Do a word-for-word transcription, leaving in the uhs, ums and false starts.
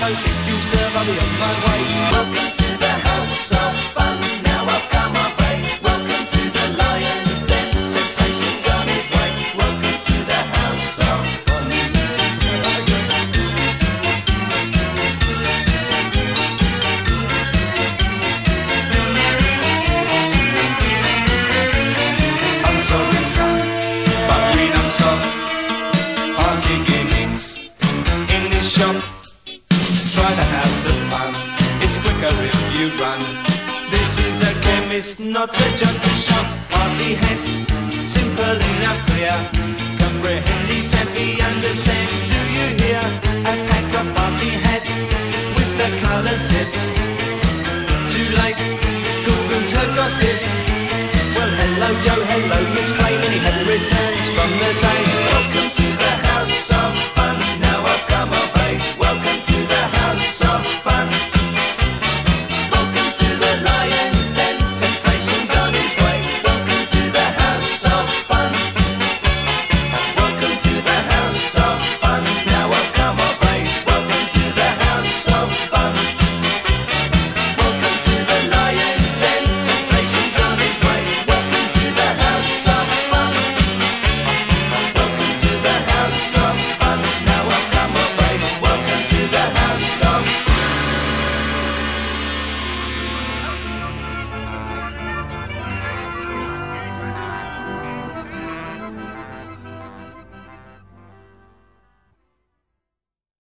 so if you serve, I'll be on my way. Welcome to the house of fun, now I've come of age. Welcome to the lion's den, temptation's on his way. Welcome to the house of fun. I'm sorry son, but we don't stop. Party gimmicks in this shop. Try the house of fun, it's quicker if you run. This is a chemist, not a junkie shop. Party hats, simple enough, clear. Comprehend, savvy, understand, do you hear? A pack of party hats with the coloured tips. Too late, Gorgon's heard gossip. Well, hello Joe, hello Miss Clay, many happy returns from the day. Welcome to the house of fun, now I've come of age.